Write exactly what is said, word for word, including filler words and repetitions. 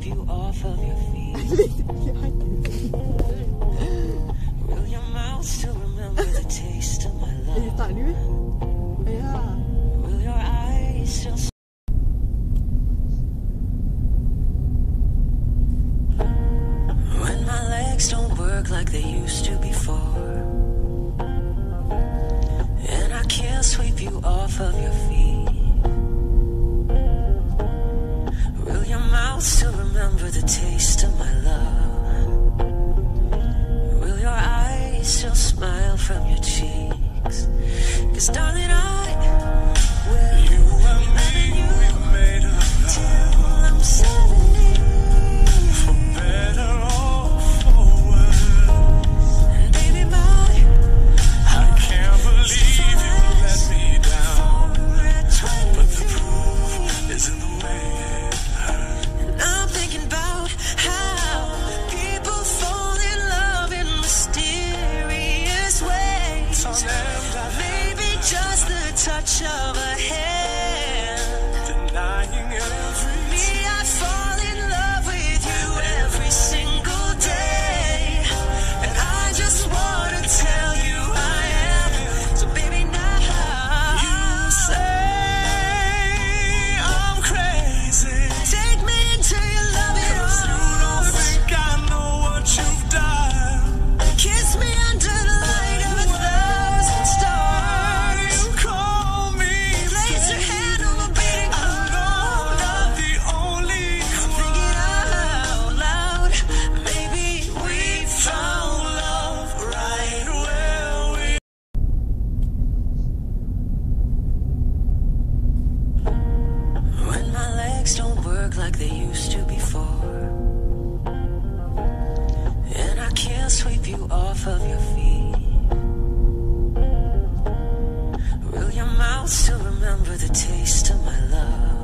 you off of your feet? Will your mouth still remember the taste of my love? Will your eyes still... When my legs don't work like they used to before, and I can't sweep you off of your feet, will your mouth still remember the taste of my love? Will your eyes still smile from your cheeks? 'Cause darling, I will. You and me, we made a vow till I'm seventy. For better or for worse. And baby, my I can't believe you let me down. But the proof is in the way it hurt. And I'm thinking about how people fall in love in mysterious ways. Maybe just the touch of a hand, denying every me. I fall in love with you every single day, and I just wanna tell you I am. So baby, now you say I'm crazy. Take me into your loving arms. 'Cause you don't think I know what you've done. Kiss me under the light of a thousand stars. You call me. Place your hand on my beating heart. I know I'm not the only one. Thinking out loud. Maybe we found love right where we. When my legs don't work like they used to before, and I can't sweep you off of your feet, will your mouth still remember the taste of my love?